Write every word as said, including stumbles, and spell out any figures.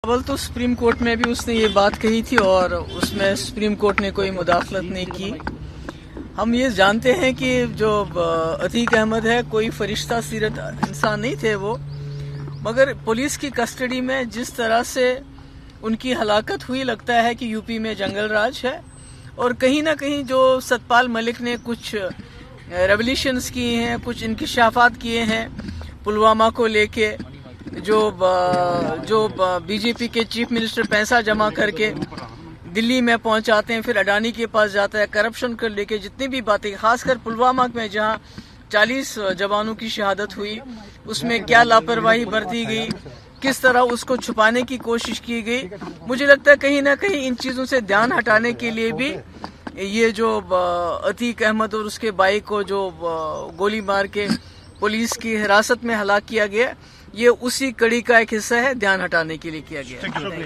اول تو supreme court میں بھی اس نے یہ بات کہی تھی اور اس میں سپریم کورٹ نے کوئی مداخلت نہیں کی. ہم یہ جانتے ہیں کہ جو عتیق احمد ہے کوئی فرشتہ سیرت انسان نہیں تھے وہ، مگر پولیس کی کسٹڈی میں جس طرح سے ان کی ہلاکت ہوئی لگتا ہے کہ یو پی میں جنگل راج ہے. اور کہیں نہ کہیں جو ستپال ملک نے کچھ ریولیوشنز کیے ہیں، کچھ انکشافات کیے ہیں پلوامہ کو لے کے، جو جو بی جے پی کے چیف منسٹر پیسہ جمع کر کے دلی میں پہنچاتے ہیں، پھر اڈانی کے پاس جاتا ہے، کرپشن کو لے کے جتنی بھی باتیں، خاص کر پلوامہ میں جہاں چالیس جوانوں کی شہادت ہوئی، اس میں کیا لاپرواہی برتی گئی، کس طرح اس کو چھپانے کی کوشش کی گئی. مجھے لگتا ہے کہیں نہ کہیں ان چیزوں سے دھیان ہٹانے کے لیے بھی یہ جو عتیق احمد اور اس کے بھائی کو جو گولی مار کے پولیس کی حراست میں ہلاک کیا گیا، یہ اسی کڑی کا ایک حصہ ہے، دھیان ہٹانے کے لیے کیا گیا.